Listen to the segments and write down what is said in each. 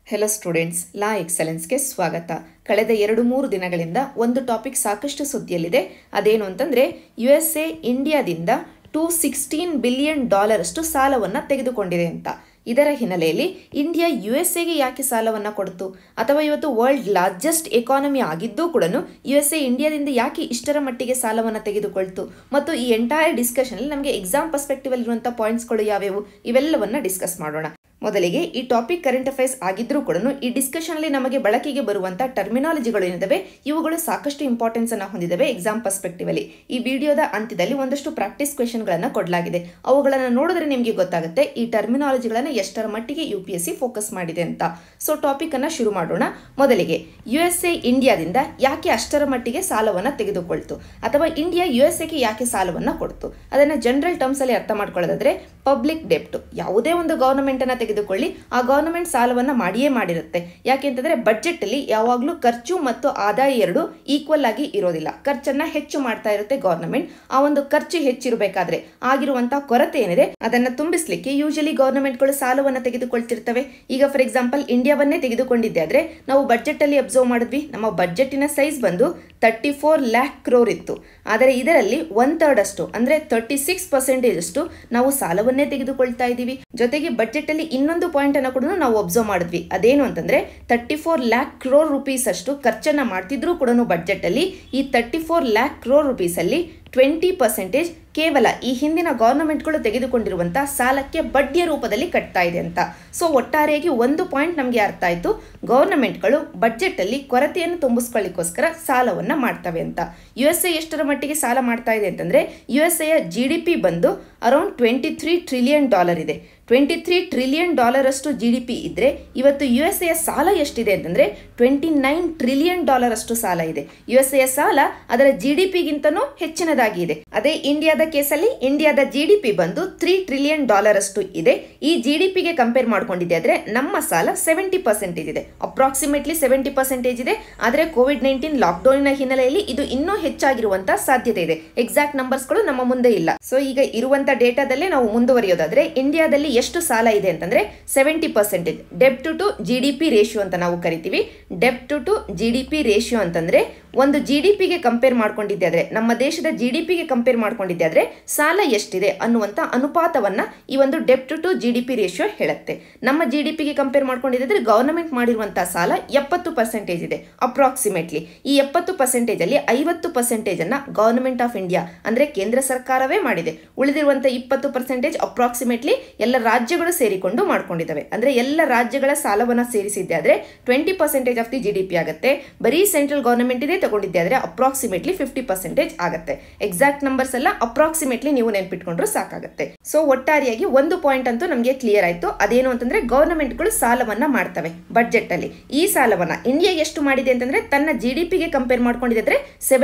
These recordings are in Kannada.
ಹೆಲೋ ಸ್ಟೂಡೆಂಟ್ಸ್, ಲಾ ಎಕ್ಸಲೆನ್ಸ್ಗೆ ಸ್ವಾಗತ. ಕಳೆದ 2-3 ದಿನಗಳಿಂದ ಒಂದು ಟಾಪಿಕ್ ಸಾಕಷ್ಟು ಸುದ್ದಿಯಲ್ಲಿದೆ. ಅದೇನು ಅಂತಂದರೆ USA ಇಂಡಿಯಾದಿಂದ $216 ಬಿಲಿಯನ್ ಅಷ್ಟು ಸಾಲವನ್ನು ತೆಗೆದುಕೊಂಡಿದೆ ಅಂತ. ಇದರ ಹಿನ್ನೆಲೆಯಲ್ಲಿ ಇಂಡಿಯಾ USA ಯಾಕೆ ಸಾಲವನ್ನು ಕೊಡ್ತು, ಅಥವಾ ಇವತ್ತು ವರ್ಲ್ಡ್ ಲಾರ್ಜೆಸ್ಟ್ ಎಕಾನಮಿ ಆಗಿದ್ದೂ ಕೂಡ USA ಇಂಡಿಯಾದಿಂದ ಯಾಕೆ ಇಷ್ಟರ ಮಟ್ಟಿಗೆ ಸಾಲವನ್ನು ತೆಗೆದುಕೊಳ್ತು, ಮತ್ತು ಈ ಎಂಟೈರ್ ಡಿಸ್ಕಷನಲ್ಲಿ ನಮಗೆ ಎಕ್ಸಾಮ್ ಪರ್ಸ್ಪೆಕ್ಟಿವ್ ಅಲ್ಲಿರುವಂಥ ಪಾಯಿಂಟ್ಸ್ಗಳು ಯಾವ್ಯಾವು ಇವೆಲ್ಲವನ್ನು ಡಿಸ್ಕಸ್ ಮಾಡೋಣ. ಮೊದಲಿಗೆ ಈ ಟಾಪಿಕ್ ಕರೆಂಟ್ ಅಫೇರ್ಸ್ ಆಗಿದ್ರೂ ಕೂಡ ಈ ಡಿಸ್ಕಷನ್ ಅಲ್ಲಿ ನಮಗೆ ಬಳಕೆಗೆ ಬರುವಂತ ಟರ್ಮಿನಾಲಜಿಗಳು ಏನಿದಾವೆ ಇವುಗಳು ಸಾಕಷ್ಟು ಇಂಪಾರ್ಟೆನ್ಸ್ ಅನ್ನು ಹೊಂದಿದ್ದಾವೆ ಎಕ್ಸಾಮ್ ಪರ್ಸ್ಪೆಕ್ಟಿವ್ ಅಲ್ಲಿ. ಈ ವಿಡಿಯೋದ ಅಂತ್ಯದಲ್ಲಿ ಒಂದಷ್ಟು ಪ್ರಾಕ್ಟೀಸ್ ಕ್ವೆಶ್ಚನ್ ಗಳನ್ನ ಕೊಡಲಾಗಿದೆ. ಅವುಗಳನ್ನು ನೋಡಿದ್ರೆ ನಿಮಗೆ ಗೊತ್ತಾಗುತ್ತೆ ಈ ಟರ್ಮಿನಾಲಜಿಗಳನ್ನ ಎಷ್ಟರ ಮಟ್ಟಿಗೆ UPSC ಫೋಕಸ್ ಮಾಡಿದೆ ಅಂತ. ಸೊ ಟಾಪಿಕ್ ಅನ್ನ ಶುರು ಮಾಡೋಣ. ಮೊದಲಿಗೆ USA ಇಂಡಿಯಾದಿಂದ ಯಾಕೆ ಅಷ್ಟರ ಮಟ್ಟಿಗೆ ಸಾಲವನ್ನ ತೆಗೆದುಕೊಳ್ತು, ಅಥವಾ ಇಂಡಿಯಾ USAಗೆ ಯಾಕೆ ಸಾಲವನ್ನ ಕೊಡ್ತು, ಅದನ್ನ ಜನರಲ್ ಟರ್ಮ್ಸ್ ಅಲ್ಲಿ ಅರ್ಥ ಮಾಡ್ಕೊಳ್ಳೋದಾದ್ರೆ ಪಬ್ಲಿಕ್ ಡೆಪ್ಟ್. ಯಾವುದೇ ಒಂದು ಗವರ್ನಮೆಂಟ್ ಅನ್ನ ತೆಗೆದುಕೊಳ್ಳಿ, ಆ ಗವರ್ನಮೆಂಟ್ ಸಾಲವನ್ನ ಮಾಡಿಯೇ ಮಾಡಿರುತ್ತೆ. ಯಾಕೆಂತಂದ್ರೆ ಬಜೆಟ್ ಅಲ್ಲಿ ಯಾವಾಗಲೂ ಖರ್ಚು ಮತ್ತು ಆದಾಯ ಎರಡು ಈಕ್ವಲ್ ಆಗಿ ಇರೋದಿಲ್ಲ. ಖರ್ಚನ್ನ ಹೆಚ್ಚು ಮಾಡ್ತಾ ಇರುತ್ತೆ ಗವರ್ನಮೆಂಟ್. ಆ ಒಂದು ಖರ್ಚು ಹೆಚ್ಚಿರಬೇಕಾದ್ರೆ ಆಗಿರುವಂತಹ ಕೊರತೆ ಏನಿದೆ ಅದನ್ನ ತುಂಬಿಸ್ಲಿಕ್ಕೆ ಯೂಶಲಿ ಗವರ್ನಮೆಂಟ್ಗಳು ಸಾಲವನ್ನ ತೆಗೆದುಕೊಳ್ತಿರ್ತವೆ. ಈಗ ಫಾರ್ ಎಕ್ಸಾಂಪಲ್ ಇಂಡಿಯಾವನ್ನೇ ತೆಗೆದುಕೊಂಡಿದ್ದೆ ಆದ್ರೆ ನಾವು ಬಜೆಟ್ ಅಲ್ಲಿ ಅಬ್ಸರ್ವ್ ಮಾಡಿದ್ವಿ, ನಮ್ಮ ಬಜೆಟಿನ ಸೈಜ್ ಬಂದು 34 lakh crore ಇತ್ತು. ಆದರೆ ಇದರಲ್ಲಿ 1/3 ಅಷ್ಟು ಅಂದ್ರೆ 36% ಅಷ್ಟು ನಾವು ಸಾಲವನ್ನೇ ತೆಗೆದುಕೊಳ್ತಾ ಇದ್ದೀವಿ. ಜೊತೆಗೆ ಬಜೆಟ್ ಅಲ್ಲಿ ಇನ್ನೊಂದು ಪಾಯಿಂಟ್ ಅನ್ನು ಕೂಡ ನಾವು ಅಬ್ಸರ್ವ್ ಮಾಡಿದ್ವಿ. ಅದೇನು ಅಂತಂದ್ರೆ 34 lakh crore rupees ಅಷ್ಟು ಖರ್ಚನ್ನ ಮಾಡ್ತಿದ್ರು ಕೂಡ ಬಜೆಟ್ ಅಲ್ಲಿ ಈ 34 lakh crore rupees ಅಲ್ಲಿ 20% ಕೇವಲ ಈ ಹಿಂದಿನ ಗವರ್ನಮೆಂಟ್ಗಳು ತೆಗೆದುಕೊಂಡಿರುವಂತಹ ಸಾಲಕ್ಕೆ ಬಡ್ಡಿಯ ರೂಪದಲ್ಲಿ ಕಟ್ತಾ ಇದೆ ಅಂತ. ಸೊ ಒಟ್ಟಾರೆಯಾಗಿ ಒಂದು ಪಾಯಿಂಟ್ ನಮಗೆ ಅರ್ಥ ಆಯ್ತು, ಗವರ್ನಮೆಂಟ್ಗಳು ಬಜೆಟ್ ಅಲ್ಲಿ ಕೊರತೆಯನ್ನು ತುಂಬಿಸ್ಕೊಳ್ಳಿಕ್ಕೋಸ್ಕರ ಸಾಲವನ್ನ ಮಾಡ್ತವೆ ಅಂತ. USA ಎಷ್ಟರ ಮಟ್ಟಿಗೆ ಸಾಲ ಮಾಡ್ತಾ ಇದೆ ಅಂತಂದ್ರೆ USA GDP ಬಂದು ಅರೌಂಡ್ $23 trillion ಇದೆ. $23 trillion ಅಷ್ಟು GDP ಇದ್ರೆ ಇವತ್ತು USA ಸಾಲ ಎಷ್ಟಿದೆ ಅಂತಂದ್ರೆ $29 trillion ಅಷ್ಟು ಸಾಲ ಇದೆ. USA ಸಾಲ ಅದರ GDP ಗಿಂತನೂ ಹೆಚ್ಚಿನದಾಗಿ ಇದೆ. ಅದೇ ಇಂಡಿಯಾದ ಕೇಸಲ್ಲಿ ಇಂಡಿಯಾದ GDP ಬಂದು $3 trillion ಅಷ್ಟು ಇದೆ. ಈ GDP ಗೆ ಕಂಪೇರ್ ಮಾಡ್ಕೊಂಡಿದ್ದೆ ಆದ್ರೆ ನಮ್ಮ ಸಾಲ 70% ಇದೆ, ಅಪ್ರಾಕ್ಸಿಮೇಟ್ಲಿ 70% ಇದೆ. ಆದ್ರೆ COVID-19 ಲಾಕ್ಡೌನ್ ಹಿನ್ನೆಲೆಯಲ್ಲಿ ಇದು ಇನ್ನೂ ಹೆಚ್ಚಾಗಿರುವಂತಹ ಸಾಧ್ಯತೆ ಇದೆ. ಎಕ್ಸಾಕ್ಟ್ ನಂಬರ್ಸ್ಗಳು ನಮ್ಮ ಮುಂದೆ ಇಲ್ಲ. ಸೊ ಈಗ ಇರುವಂತ ಡೇಟಾದಲ್ಲೇ ನಾವು ಮುಂದುವರಿಯೋದಾದ್ರೆ ಇಂಡಿಯಾದಲ್ಲಿ ಎಷ್ಟು ಸಾಲ ಇದೆ ಅಂತಂದ್ರೆ 70%. ಡೆಬ್ಟ್ ಟು GDP ರೇಷಿಯೋ ಅಂತ ನಾವು ಕರಿತೀವಿ. ಡೆಬ್ಟ್ ಟು GDP ರೇಷಿಯೋ ಅಂತಂದ್ರೆ ಒಂದು GDP ಗೆ ಕಂಪೇರ್ ಮಾಡ್ಕೊಂಡಿದ್ದೆ ಆದ್ರೆ, ನಮ್ಮ ದೇಶದ GDP ಗೆ ಕಂಪೇರ್ ಮಾಡ್ಕೊಂಡಿದ್ದೆ ಆದ್ರೆ ಸಾಲ ಎಷ್ಟಿದೆ ಅನ್ನುವಂತ ಅನುಪಾತವನ್ನ ಈ ಒಂದು ಡೆಬ್ಟ್ ಟು GDP ರೇಷಿಯೋ ಹೇಳುತ್ತೆ. ನಮ್ಮ GDP ಗೆ ಕಂಪೇರ್ ಮಾಡ್ಕೊಂಡಿದ್ದೆ ಗವರ್ನಮೆಂಟ್ ಮಾಡಿರುವಂತಹ ಸಾಲ 70% ಇದೆ ಅಪ್ರಾಕ್ಸಿಮೇಟ್ಲಿ. ಈ 70% ಅಲ್ಲಿ 50% ಅನ್ನ ಗವರ್ನಮೆಂಟ್ ಆಫ್ ಇಂಡಿಯಾ ಅಂದ್ರೆ ಕೇಂದ್ರ ಸರ್ಕಾರವೇ ಮಾಡಿದೆ. ಉಳಿದಿರುವಂತಹ 20% ಅಪ್ರಾಕ್ಸಿಮೇಟ್ಲಿ ಎಲ್ಲ ರಾಜ್ಯಗಳು ಸೇರಿಕೊಂಡು ಮಾಡ್ಕೊಂಡಿದ್ದಾವೆ. ಅಂದ್ರೆ ಎಲ್ಲ ರಾಜ್ಯಗಳ ಸಾಲವನ್ನ ಸೇರಿಸಿದ್ದೆ ಆದ್ರೆ 20% ಆಫ್ ದಿ GDP ಆಗುತ್ತೆ. ಬರೀ ಸೆಂಟ್ರಲ್ ಗವರ್ನಮೆಂಟ್ ಇದೆ ತಗೊಂಡಿದ್ದೆ ಆದ್ರೆ ಅಪ್ರಾಕ್ಸಿಮೇಟ್ಲಿ 50% ಆಗುತ್ತೆ. ಎಕ್ಸಾಕ್ಟ್ ನಂಬರ್ಸ್ ಎಲ್ಲ ಅಪ್ರಾಕ್ಸಿಮೇಟ್ಲಿ ನೀವು ನೆನ್ಪಿಟ್ಕೊಂಡ್ರು ಸಾಕಾಗುತ್ತೆ. ಸೊ ಒಟ್ಟಾರೆಯಾಗಿ ಒಂದು ಪಾಯಿಂಟ್ ಅಂತೂ ನಮಗೆ ಕ್ಲಿಯರ್ ಆಯ್ತು. ಅದೇನು ಅಂತಂದ್ರೆ ಗವರ್ನಮೆಂಟ್ಗಳು ಸಾಲವನ್ನ ಮಾಡ್ತವೆ ಬಜೆಟ್ ಅಲ್ಲಿ. ಈ ಸಾಲವನ್ನ ಇಂಡಿಯಾ ಎಷ್ಟು ಮಾಡಿದೆ ಅಂತಂದ್ರೆ ತನ್ನ GDP ಗೆ ಕಂಪೇರ್ ಮಾಡ್ಕೊಂಡಿದ್ರೆ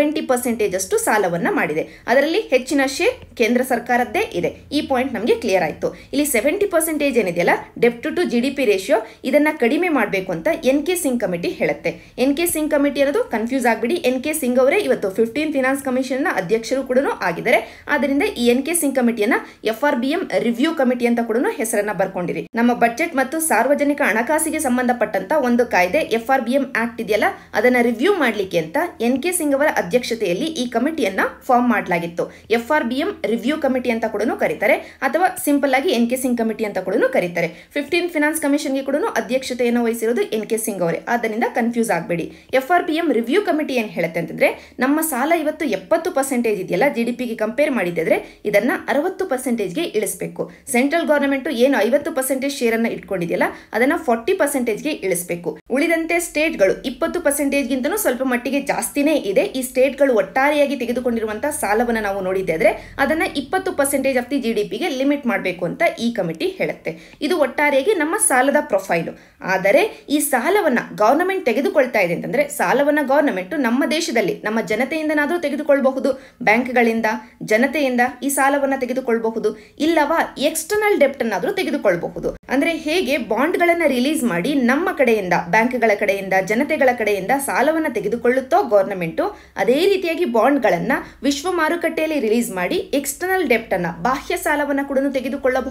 70% ಅಷ್ಟು ಸಾಲವನ್ನ ಮಾಡಿದೆ. ಅದರಲ್ಲಿ ಹೆಚ್ಚಿನ ಶೇರ್ ಕೇಂದ್ರ ಸರ್ಕಾರದ್ದೇ ಇದೆ. ಈ ಪಾಯಿಂಟ್ ನಮಗೆ ಕ್ಲಿಯರ್ ಆಯ್ತು. ಇಲ್ಲಿ 70% ಏನಿದೆಯಲ್ಲ ಡೆಬ್ಟ್ ಟು GDP ರೇಷಿಯೋ, ಇದನ್ನ ಕಡಿಮೆ ಮಾಡಬೇಕು ಅಂತ NK ಸಿಂಗ್ ಕಮಿಟಿ ಹೇಳುತ್ತೆ. NK ಸಿಂಗ್ ಕಮಿಟಿ ಅನ್ನೋದು ಕನ್ಫ್ಯೂಸ್ ಆಗ್ಬಿಡಿ, NK ಸಿಂಗ್ ಅವರೇ ಇವತ್ತು 15th ಫಿನಾನ್ಸ್ ಕಮಿಷನ್ ನ ಅಧ್ಯಕ್ಷರು ಕೂಡ ಆಗಿದ್ದಾರೆ. ಆದ್ದರಿಂದ ಈ NK ಸಿಂಗ್ ಕಮಿಟಿಯನ್ನ FRBM ರಿವ್ಯೂ ಕಮಿಟಿ ಅಂತ ಕೂಡ ಹೆಸರನ್ನ ಬರ್ಕೊಂಡಿರಿ. ನಮ್ಮ ಬಜೆಟ್ ಮತ್ತು ಸಾರ್ವಜನಿಕ ಹಣಕಾಸಿಗೆ ಸಂಬಂಧಪಟ್ಟಂತ ಒಂದು ಕಾಯ್ದೆ FRBM ಆಕ್ಟ್ ಇದೆಯಲ್ಲ ಅದನ್ನ ರಿವ್ಯೂ ಮಾಡ್ಲಿಕ್ಕೆ ಅಂತ NK ಸಿಂಗ್ ಅವರ ಅಧ್ಯಕ್ಷತೆಯಲ್ಲಿ ಈ ಕಮಿಟಿಯನ್ನ ಫಾರ್ಮ್ ಮಾಡಲಾಗಿತ್ತು. FRBM ರಿವ್ಯೂ ಕಮಿಟಿ ಅಂತ ಕೂಡ ಕರೀತಾರೆ, ಅಥವಾ ಸಿಂಪಲ್ ಆಗಿ NK ಸಿಂಗ್ ಕಮಿಟಿ ಅಂತ ಕೂಡ ಕರೀತಾರೆ. 15th ಫಿನಾನ್ಸ್ ಕಮಿಷನ್ ಗೆ ಕೂಡ ಅಧ್ಯಕ್ಷತೆಯನ್ನು ವಹಿಸಿರೋದು NK ಸಿಂಗ್ ಅವರೇ. ಆದ್ದರಿಂದ ಕನ್ಫ್ಯೂಸ್ ಆಗಬೇಡಿ. FRBM ರಿವ್ಯೂ ಕಮಿಟಿ ಏನ್ ಹೇಳುತ್ತೆ ಅಂತಂದ್ರೆ ನಮ್ಮ ಸಾಲ ಇವತ್ತು 70% ಇದೆಯಲ್ಲ GDP ಗೆ ಕಂಪೇರ್ ಮಾಡಿದ್ರೆ ಇದನ್ನ 60% ಗೆ ಇಳಿಸಬೇಕು. ಸೆಂಟ್ರಲ್ ಗವರ್ನಮೆಂಟ್ ಏನು 50% ಶೇರ್ ಅನ್ನ ಇಟ್ಕೊಂಡಿದೆಯಲ್ಲ ಅದನ್ನ 40% ಗೆ ಇಳಿಸಬೇಕು. ಉಳಿದಂತೆ ಸ್ಟೇಟ್ಗಳು 20% ಗಿಂತನೂ ಸ್ವಲ್ಪ ಮಟ್ಟಿಗೆ ಜಾಸ್ತಿನೇ ಇದೆ. ಈ ಸ್ಟೇಟ್ಗಳು ಒಟ್ಟಾರೆಯಾಗಿ ತೆಗೆದುಕೊಂಡಿರುವಂತಹ ಸಾಲವನ್ನ ನಾವು ನೋಡಿದ್ದೆ ಆದ್ರೆ ಅದನ್ನ 20% ಆಫ್ ದಿ GDP ಗೆ ಲಿಮಿಟ್ ಮಾಡಬೇಕು ಅಂತ ಈ ಕಮಿಟಿ ಹೇಳುತ್ತೆ. ಇದು ಒಟ್ಟಾರೆಯಾಗಿ ನಮ್ಮ ಸಾಲದ ಪ್ರೊಫೈಲು. ಆದರೆ ಈ ಸಾಲವನ್ನ ಗವರ್ನಮೆಂಟ್ ತೆಗೆದುಕೊಳ್ತಾ ಇದೆ ಅಂತಂದ್ರೆ ಸಾಲವನ್ನ ಗವರ್ನಮೆಂಟ್ ನಮ್ಮ ದೇಶದಲ್ಲಿ ನಮ್ಮ ಜನತೆಯಿಂದನಾದ್ರೂ ತೆಗೆದುಕೊಳ್ಳಬಹುದು, ಬ್ಯಾಂಕ್ಗಳಿಂದ ಜನತೆಯಿಂದ ಈ ಸಾಲವನ್ನ ತೆಗೆದುಕೊಳ್ಳಬಹುದು, ಇಲ್ಲವಾ ಎಕ್ಸ್ಟರ್ನಲ್ ಡೆಪ್ಟ್ ಅನ್ನಾದ್ರೂ ತೆಗೆದುಕೊಳ್ಳಬಹುದು. ಅಂದ್ರೆ ಹೇಗೆ ಬಾಂಡ್ಗಳನ್ನ ರಿಲೀಸ್ ಮಾಡಿ ನಮ್ಮ ಕಡೆಯಿಂದ ಬ್ಯಾಂಕ್ಗಳ ಕಡೆಯಿಂದ ಜನತೆಗಳ ಕಡೆಯಿಂದ ಸಾಲವನ್ನ ತೆಗೆದುಕೊಳ್ಳುತ್ತೋ ಗವರ್ನಮೆಂಟ್, ಅದೇ ರೀತಿಯಾಗಿ ಬಾಂಡ್ಗಳನ್ನ ವಿಶ್ವ ಮಾರುಕಟ್ಟೆಯಲ್ಲಿ ರಿಲೀಸ್ ಮಾಡಿ ಎಕ್ಸ್ಟರ್ನಲ್ ಡೆಪ್ಟ್ ಅನ್ನ ಬಾಹ್ಯ ಸಾಲವನ್ನ ಕೂಡ ತೆಗೆದುಕೊಳ್ಳಬಹುದು ಗವರ್ನಮೆಂಟ್.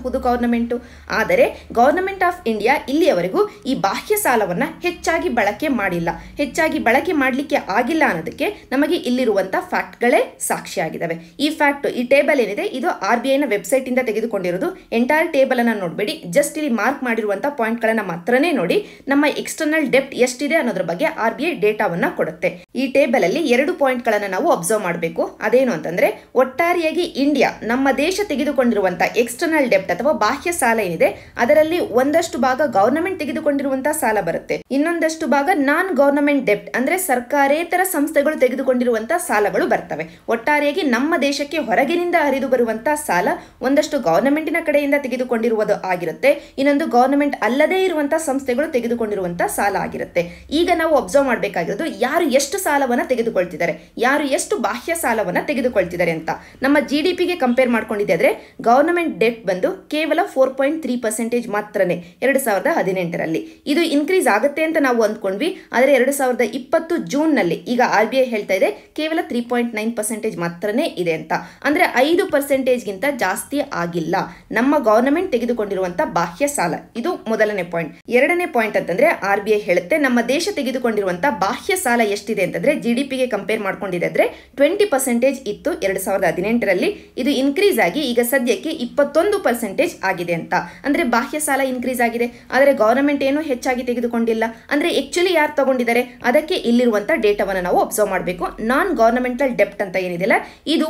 ಗವರ್ನಮೆಂಟು. ಆದರೆ ಗವರ್ನಮೆಂಟ್ ಆಫ್ ಇಂಡಿಯಾ ಇಲ್ಲಿಯವರೆಗೂ ಈ ಬಾಹ್ಯ ಸಾಲವನ್ನ ಹೆಚ್ಚಾಗಿ ಬಳಕೆ ಮಾಡಿಲ್ಲ. ಹೆಚ್ಚಾಗಿ ಬಳಕೆ ಮಾಡಲಿಕ್ಕೆ ಆಗಿಲ್ಲ ಅನ್ನೋದಕ್ಕೆ ನಮಗೆ ಇಲ್ಲಿರುವಂತ ಫ್ಯಾಕ್ಟ್ಗಳೇ ಸಾಕ್ಷಿಯಾಗಿದ್ದಾವೆ. ಈ ಫ್ಯಾಕ್ಟ್, ಈ ಟೇಬಲ್ ಏನಿದೆ ಇದು RBI ನ ವೆಬ್ಸೈಟ್ ಇಂದ ತೆಗೆದುಕೊಂಡಿರೋದು. ಎಂಟೈರ್ ಟೇಬಲ್ ಅನ್ನ ನೋಡಬೇಡಿ, ಜಸ್ಟ್ ಇಲ್ಲಿ ಮಾರ್ಕ್ ಮಾಡಿರುವಂತಹ ಪಾಯಿಂಟ್ ಗಳನ್ನ ಮಾತ್ರನೇ ನೋಡಿ. ನಮ್ಮ ಎಕ್ಸ್ಟರ್ನಲ್ ಡೆಪ್ಟ್ ಎಷ್ಟಿದೆ ಅನ್ನೋದ್ರ ಬಗ್ಗೆ RBI ಡೇಟಾವನ್ನ ಕೊಡುತ್ತೆ. ಈ ಟೇಬಲ್ ಅಲ್ಲಿ 2 ಪಾಯಿಂಟ್ ಗಳನ್ನ ನಾವು ಅಬ್ಸರ್ವ್ ಮಾಡಬೇಕು. ಅದೇನು ಅಂತಂದ್ರೆ, ಒಟ್ಟಾರೆಯಾಗಿ ಇಂಡಿಯಾ ನಮ್ಮ ದೇಶ ತೆಗೆದುಕೊಂಡಿರುವಂತಹ ಎಕ್ಸ್ಟರ್ನಲ್ ಡೆಪ್ಟ್ ಅಥವಾ ಬಾಹ್ಯ ಸಾಲ ಏನಿದೆ ಅದರಲ್ಲಿ ಒಂದಷ್ಟು ಭಾಗ ಗವರ್ನಮೆಂಟ್ ತೆಗೆದುಕೊಂಡಿರುವಂತಹ ಸಾಲ ಬರುತ್ತೆ, ಇನ್ನೊಂದಷ್ಟು ಭಾಗ ನಾನ್ ಗವರ್ನಮೆಂಟ್ ಡೆಪ್ಟ್ ಅಂದ್ರೆ ಸರ್ಕಾರೇತರ ಸಂಸ್ಥೆಗಳು ತೆಗೆದುಕೊಂಡಿರುವಂತಹ ಸಾಲಗಳು ಬರ್ತವೆ. ಒಟ್ಟಾರೆಯಾಗಿ ನಮ್ಮ ದೇಶಕ್ಕೆ ಹೊರಗಿನಿಂದ ಹರಿದು ಬರುವಂತಹ ಸಾಲ ಒಂದಷ್ಟು ಗವರ್ನಮೆಂಟಿನ ಕಡೆಯಿಂದ ತೆಗೆದುಕೊಂಡಿರುವುದು ಆಗಿರುತ್ತೆ, ಇನ್ನೊಂದು ಗವರ್ನಮೆಂಟ್ ಅಲ್ಲದೇ ಇರುವಂತಹ ಸಂಸ್ಥೆಗಳು ತೆಗೆದುಕೊಂಡಿರುವಂತಹ ಸಾಲ ಆಗಿರುತ್ತೆ. ಈಗ ನಾವು ಅಬ್ಸರ್ವ್ ಮಾಡಬೇಕಾಗಿರೋದು ಯಾರು ಎಷ್ಟು ಸಾಲವನ್ನ ತೆಗೆದುಕೊಳ್ತಿದ್ದಾರೆ, ಯಾರು ಎಷ್ಟು ಬಾಹ್ಯ ಸಾಲವನ್ನ ತೆಗೆದುಕೊಳ್ತಿದ್ದಾರೆ ಅಂತ. ನಮ್ಮ GDPಗೆ ಕಂಪೇರ್ ಮಾಡ್ಕೊಂಡಿದ್ದೆ ಗವರ್ನಮೆಂಟ್ ಡೆಟ್ ಬಂದು ಕೇವಲ 4.3% ಮಾತ್ರನೇ 2018ರಲ್ಲಿ. ಇದು ಇನ್ಕ್ರೀಸ್ ಆಗುತ್ತೆ ಅಂತ ನಾವು ಅಂದ್ಕೊಂಡ್ವಿ, ಆದರೆ 2020 ಜೂನ್ ನಲ್ಲಿ ಈಗ RBI ಹೇಳ್ತಾ ಇದೆ ಕೇವಲ 3.9% ಮಾತ್ರನೇ ಇದೆ ಅಂತ. ಅಂದ್ರೆ 5% ಗಿಂತ ಜಾಸ್ತಿ ಆಗಿಲ್ಲ ನಮ್ಮ ಗವರ್ನಮೆಂಟ್ ತೆಗೆದುಕೊಂಡಿರುವಂತಹ ಬಾಹ್ಯ ಸಾಲ. ಇದು ಮೊದಲನೇ ಪಾಯಿಂಟ್. ಎರಡನೇ ಪಾಯಿಂಟ್ ಅಂತಂದ್ರೆ RBI ಹೇಳುತ್ತೆ ನಮ್ಮ ದೇಶ ತೆಗೆದುಕೊಂಡಿರುವಂತಹ ಬಾಹ್ಯ ಸಾಲ ಎಷ್ಟಿದೆ ಅಂತಂದ್ರೆ GDPಗೆ ಕಂಪೇರ್ ಮಾಡ್ಕೊಂಡಿದ್ರೆ 20% ಇತ್ತು 2018ರಲ್ಲಿ. ಇದು ಇನ್ಕ್ರೀಸ್ ಆಗಿ ಈಗ ಸದ್ಯಕ್ಕೆ 21% ಆಗಿದೆ ಅಂತ. ಅಂದ್ರೆ ಬಾಹ್ಯ ಸಾಲ ಇನ್ಕ್ರೀಸ್ ಆಗಿದೆ, ಆದರೆ ಗವರ್ನಮೆಂಟ್ ಏನು ಹೆಚ್ಚಾಗಿ ತೆಗೆದುಕೊಂಡಿಲ್ಲ. ಅಂದ್ರೆ ಆಕ್ಚುಲಿ ಯಾರು ತಗೊಂಡಿದ್ದಾರೆ ಅದಕ್ಕೆ ಇಲ್ಲಿರುವಂತಹ ಡೇಟಾವನ್ನು ನಾವು ಅಬ್ಸರ್ವ್ ಮಾಡಬೇಕು. ನಾನ್ ಗವರ್ನಮೆಂಟಲ್ ಡೆಪ್ಟ್ ಅಂತ ಏನಿದೆಲ್ಲ ಇದು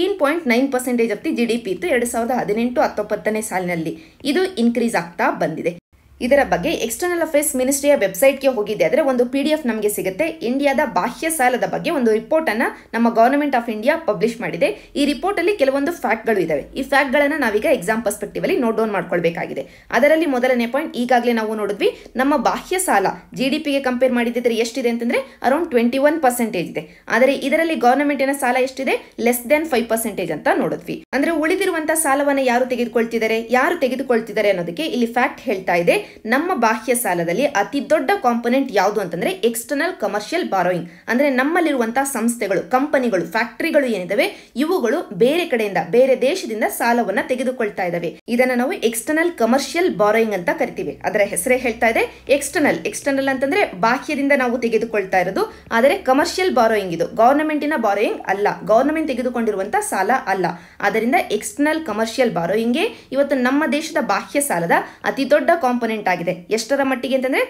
15.9% ಆಫ್ ದಿ GDP ಇತ್ತು 2018-19ನೇ ಸಾಲಿನಲ್ಲಿ. ಇದು ಇನ್ಕ್ರೀಸ್ ಆಗ್ತಾ ಬಂದಿದೆ. ಇದರ ಬಗ್ಗೆ ಎಕ್ಸ್ಟರ್ನಲ್ ಅಫೇರ್ಸ್ ಮಿನಿಸ್ಟ್ರಿಯ ವೆಬ್ಸೈಟ್ಗೆ ಹೋಗಿದ್ದೆ ಆದರೆ ಒಂದು PDF ನಮಗೆ ಸಿಗುತ್ತೆ. ಇಂಡಿಯಾದ ಬಾಹ್ಯ ಸಾಲದ ಬಗ್ಗೆ ಒಂದು ರಿಪೋರ್ಟ್ ಅನ್ನ ನಮ್ಮ ಗವರ್ನಮೆಂಟ್ ಆಫ್ ಇಂಡಿಯಾ ಪಬ್ಲಿಷ್ ಮಾಡಿದೆ. ಈ ರಿಪೋರ್ಟ್ ಅಲ್ಲಿ ಕೆಲವೊಂದು ಫ್ಯಾಕ್ಟ್ಗಳು ಇದಾವೆ. ಈ ಫ್ಯಾಕ್ಟ್ಗಳನ್ನ ನಾವೀಗ ಎಕ್ಸಾಮ್ ಪರ್ಸ್ಪೆಕ್ಟಿವ್ ಅಲ್ಲಿ ನೋಟ್ ಡೌನ್ ಮಾಡ್ಕೊಳ್ಬೇಕಾಗಿದೆ. ಅದರಲ್ಲಿ ಮೊದಲನೇ ಪಾಯಿಂಟ್ ಈಗಾಗಲೇ ನಾವು ನೋಡಿದ್ವಿ, ನಮ್ಮ ಬಾಹ್ಯ ಸಾಲ GDPಗೆ ಕಂಪೇರ್ ಮಾಡಿದ್ರೆ ಎಷ್ಟಿದೆ ಅಂತಂದ್ರೆ ಅರೌಂಡ್ 21% ಇದೆ. ಆದರೆ ಇದರಲ್ಲಿ ಗವರ್ನಮೆಂಟಿನ ಸಾಲ ಎಷ್ಟಿದೆ, ಲೆಸ್ ದೆನ್ 5% ಅಂತ ನೋಡಿದ್ವಿ. ಅಂದ್ರೆ ಉಳಿದಿರುವಂತಹ ಸಾಲವನ್ನ ಯಾರು ತೆಗೆದುಕೊಳ್ತಿದ್ದಾರೆ ಅನ್ನೋದಕ್ಕೆ ಇಲ್ಲಿ ಫ್ಯಾಕ್ಟ್ ಹೇಳ್ತಾ ಇದೆ. ನಮ್ಮ ಬಾಹ್ಯ ಸಾಲದಲ್ಲಿ ಅತಿ ದೊಡ್ಡ ಕಾಂಪೊನೆಂಟ್ ಯಾವುದು ಅಂತಂದ್ರೆ ಎಕ್ಸ್ಟರ್ನಲ್ ಕಮರ್ಷಿಯಲ್ ಬಾರೋಯಿಂಗ್. ಅಂದ್ರೆ ನಮ್ಮಲ್ಲಿರುವಂತಹ ಸಂಸ್ಥೆಗಳು, ಕಂಪನಿಗಳು, ಫ್ಯಾಕ್ಟರಿಗಳು ಏನಿದಾವೆ ಇವುಗಳು ಬೇರೆ ಕಡೆಯಿಂದ, ಬೇರೆ ದೇಶದಿಂದ ಸಾಲವನ್ನ ತೆಗೆದುಕೊಳ್ತಾ ಇದಾವೆ. ಇದನ್ನ ನಾವು ಎಕ್ಸ್ಟರ್ನಲ್ ಕಮರ್ಷಿಯಲ್ ಬಾರೋಯಿಂಗ್ ಅಂತ ಕರಿತೀವಿ. ಅದರ ಹೆಸರೇ ಹೇಳ್ತಾ ಇದೆ ಎಕ್ಸ್ಟರ್ನಲ್ ಅಂತಂದ್ರೆ ಬಾಹ್ಯದಿಂದ ನಾವು ತೆಗೆದುಕೊಳ್ತಾ ಇರೋದು. ಆದರೆ ಕಮರ್ಷಿಯಲ್ ಬಾರೋಯಿಂಗ್ ಇದು ಗವರ್ನಮೆಂಟಿನ ಬಾರೋಯಿಂಗ್ ಅಲ್ಲ, ಗವರ್ನಮೆಂಟ್ ತೆಗೆದುಕೊಂಡಿರುವಂತಹ ಸಾಲ ಅಲ್ಲ. ಆದ್ದರಿಂದ ಎಕ್ಸ್ಟರ್ನಲ್ ಕಮರ್ಷಿಯಲ್ ಬಾರೋಯಿಂಗ್ಗೆ ಇವತ್ತು ನಮ್ಮ ದೇಶದ ಬಾಹ್ಯ ಸಾಲದ ಅತಿ ದೊಡ್ಡ ಕಾಂಪೊನೆಂಟ್ ಆಗಿದೆ. ಎಷ್ಟರ ಮಟ್ಟಿಗೆ ಅಂತಂದ್ರೆ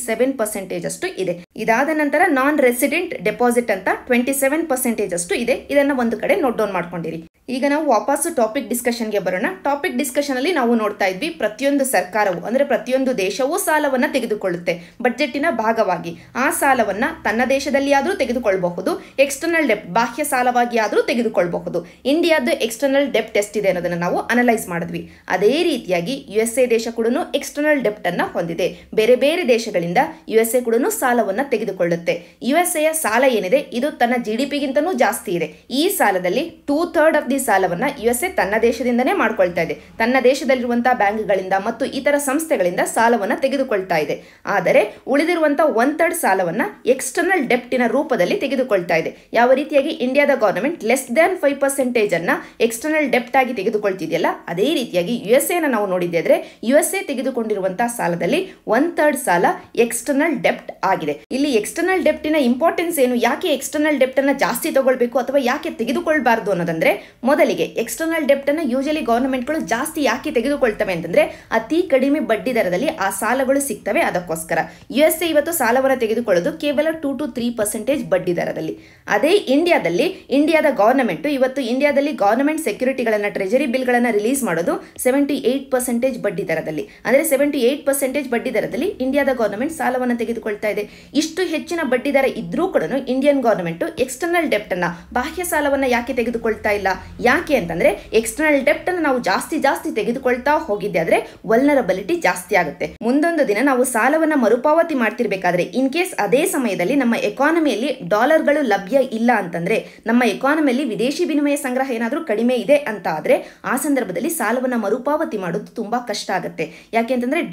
37% ಅಷ್ಟು ಇದೆ. ಇದಾದ ನಂತರ ನಾನ್ ರೆಸಿಡೆಂಟ್ ಡೆಪಾಸಿಟ್ ಅಂತ 27% ಅಷ್ಟು ಇದೆ. ಇದನ್ನ ಒಂದು ಕಡೆ ನೋಟ್ ಡೌನ್ ಮಾಡ್ಕೊಂಡಿರಿ. ಈಗ ನಾವು ವಾಪಸ್ ಟಾಪಿಕ್ ಡಿಸ್ಕಷನ್ಗೆ ಬರೋಣ. ಟಾಪಿಕ್ ಡಿಸ್ಕಷನ್ ಅಲ್ಲಿ ನಾವು ನೋಡ್ತಾ ಇದ್ವಿ ಪ್ರತಿಯೊಂದು ಸರ್ಕಾರವು ಅಂದ್ರೆ ಪ್ರತಿಯೊಂದು ದೇಶವೂ ಸಾಲವನ್ನ ತೆಗೆದುಕೊಳ್ಳುತ್ತೆ ಬಜೆಟಿನ ಭಾಗವಾಗಿ. ಆ ಸಾಲವನ್ನ ತನ್ನ ದೇಶದಲ್ಲಿ ಆದ್ರೂ ತೆಗೆದುಕೊಳ್ಳಬಹುದು, ಎಕ್ಸ್ಟರ್ನಲ್ ಡೆಪ್ಟ್ ಬಾಹ್ಯ ಸಾಲವಾಗಿ ಆದ್ರೂ ತೆಗೆದುಕೊಳ್ಳಬಹುದು. ಇಂಡಿಯಾದ ಎಕ್ಸ್ಟರ್ನಲ್ ಡೆಪ್ಟ್ ಎಷ್ಟಿದೆ ಅನ್ನೋದನ್ನ ನಾವು ಅನಲೈಸ್ ಮಾಡಿದ್ವಿ. ಅದೇ ರೀತಿಯಾಗಿ USA ದೇಶ ಕೂಡ ಎಕ್ಸ್ಟರ್ನಲ್ ಡೆಪ್ಟ್ ಅನ್ನ ಹೊಂದಿದೆ. ಬೇರೆ ಬೇರೆ ದೇಶಗಳಿಂದ USA ಕೂಡ ಸಾಲವನ್ನ ತೆಗೆದುಕೊಳ್ಳುತ್ತೆ. USA ಸಾಲ ಏನಿದೆ ಇದು ತನ್ನ GDPಗಿಂತನೂ ಜಾಸ್ತಿ ಇದೆ. ಈ ಸಾಲದಲ್ಲಿ 2/3 ಆಫ್ ದಿ ಸಾಲವನ್ನ USA ತನ್ನ ದೇಶದಿಂದನೇ ಮಾಡ್ಕೊಳ್ತಾ ಇದೆ. ತನ್ನ ದೇಶದಲ್ಲಿರುವಂತಹ ಬ್ಯಾಂಕ್ಗಳಿಂದ ಮತ್ತು ಇತರ ಸಂಸ್ಥೆಗಳಿಂದ ಸಾಲವನ್ನ ತೆಗೆದುಕೊಳ್ತಾ ಇದೆ. ಆದರೆ ಉಳಿದಿರುವಂತಹ 1/3 ಸಾಲವನ್ನ ಎಕ್ಸ್ಟರ್ನಲ್ ಡೆಪ್ಟಿನ ರೂಪದಲ್ಲಿ ತೆಗೆದುಕೊಳ್ತಾ ಇದೆ. ಯಾವ ರೀತಿಯಾಗಿ ಇಂಡಿಯಾದ ಗವರ್ನಮೆಂಟ್ ಲೆಸ್ ದ್ಯಾನ್ 5% ಅನ್ನ ಎಕ್ಸ್ಟರ್ನಲ್ ಡೆಪ್ಟ್ ಆಗಿ ತೆಗೆದುಕೊಳ್ತಿದೆಯಲ್ಲ, ಅದೇ ರೀತಿಯಾಗಿ USA ನಾವು ನೋಡಿದ್ರೆ USA ತೆಗೆದುಕೊಂಡಿರುವಂತಹ ಸಾಲದಲ್ಲಿ 1/3 ಸಾಲ ಎಕ್ಸ್ಟರ್ನಲ್ ಡೆಪ್ಟ್ ಆಗಿದೆ. ಇಲ್ಲಿ ಎಕ್ಸ್ಟರ್ನಲ್ ಡೆಪ್ಟಿನ ಇಂಪಾರ್ಟೆನ್ಸ್ ಏನು, ಯಾಕೆ ಎಕ್ಸ್ಟರ್ನಲ್ ಡೆಪ್ಟ್ ಅನ್ನ ಜಾಸ್ತಿ ತಗೊಳ್ಬೇಕು ಅಥವಾ ಯಾಕೆ ತೆಗೆದುಕೊಳ್ಬಾರ್ದು ಅನ್ನೋದಂದ್ರೆ, ಮೊದಲಿಗೆ ಎಕ್ಸ್ಟರ್ನಲ್ ಡೆಪ್ಟ್ ಅನ್ನು ಯೂಶಲಿ ಗವರ್ನಮೆಂಟ್ಗಳು ಜಾಸ್ತಿ ಯಾಕೆ ತೆಗೆದುಕೊಳ್ತವೆ ಅಂತಂದ್ರೆ ಅತಿ ಕಡಿಮೆ ಬಡ್ಡಿ ದರದಲ್ಲಿ ಆ ಸಾಲಗಳು ಸಿಗ್ತವೆ. ಅದಕ್ಕೋಸ್ಕರ USA ಇವತ್ತು ಸಾಲವನ್ನು ತೆಗೆದುಕೊಳ್ಳೋದು ಕೇವಲ 2 to 3% ಬಡ್ಡಿ ದರದಲ್ಲಿ. ಅದೇ ಇಂಡಿಯಾದ ಗವರ್ನಮೆಂಟ್ ಇವತ್ತು ಇಂಡಿಯಾದಲ್ಲಿ ಗವರ್ನಮೆಂಟ್ ಸೆಕ್ಯೂರಿಟಿಗಳನ್ನ, ಟ್ರೆಜರಿ ಬಿಲ್ಗಳನ್ನ ರಿಲೀಸ್ ಮಾಡೋದು 78% ಬಡ್ಡಿ ದರದಲ್ಲಿ. ಅಂದ್ರೆ 78% ಬಡ್ಡಿ ದರದಲ್ಲಿ ಇಂಡಿಯಾದ ಗವರ್ನಮೆಂಟ್ ಸಾಲವನ್ನು ತೆಗೆದುಕೊಳ್ತಾ ಇದೆ. ಇಷ್ಟು ಹೆಚ್ಚಿನ ಬಡ್ಡಿ ದರ ಇದ್ರೂ ಕೂಡ ಇಂಡಿಯನ್ ಗವರ್ನಮೆಂಟ್ ಎಕ್ಸ್ಟರ್ನಲ್ ಡೆಪ್ಟ್ ಅನ್ನ, ಬಾಹ್ಯ ಸಾಲವನ್ನ ಯಾಕೆ ತೆಗೆದುಕೊಳ್ತಾ ಇಲ್ಲ? ಯಾಕೆ ಅಂತಂದ್ರೆ ಎಕ್ಸ್ಟರ್ನಲ್ ಡೆಪ್ಟ್ ಅನ್ನು ನಾವು ಜಾಸ್ತಿ ತೆಗೆದುಕೊಳ್ತಾ ಹೋಗಿದ್ದೆ ಆದ್ರೆ ವಲ್ನರಬಿಲಿಟಿ ಜಾಸ್ತಿ ಆಗುತ್ತೆ. ಮುಂದೊಂದು ದಿನ ನಾವು ಸಾಲವನ್ನ ಮರುಪಾವತಿ ಮಾಡ್ತಿರ್ಬೇಕಾದ್ರೆ ಇನ್ ಕೇಸ್ ಅದೇ ಸಮಯದಲ್ಲಿ ನಮ್ಮ ಎಕಾನಮಿಯಲ್ಲಿ ಡಾಲರ್ಗಳು ಲಭ್ಯ ಇಲ್ಲ ಅಂತಂದ್ರೆ, ನಮ್ಮ ಎಕಾನಮಿಯಲ್ಲಿ ವಿದೇಶಿ ವಿನಿಮಯ ಸಂಗ್ರಹ ಏನಾದ್ರೂ ಕಡಿಮೆ ಇದೆ ಅಂತ ಆದ್ರೆ ಆ ಸಂದರ್ಭದಲ್ಲಿ ಸಾಲವನ್ನ ಮರುಪಾವತಿ ಮಾಡೋದು ತುಂಬಾ ಕಷ್ಟ ಆಗುತ್ತೆ. ಯಾಕೆ ಅಂತಂದ್ರೆ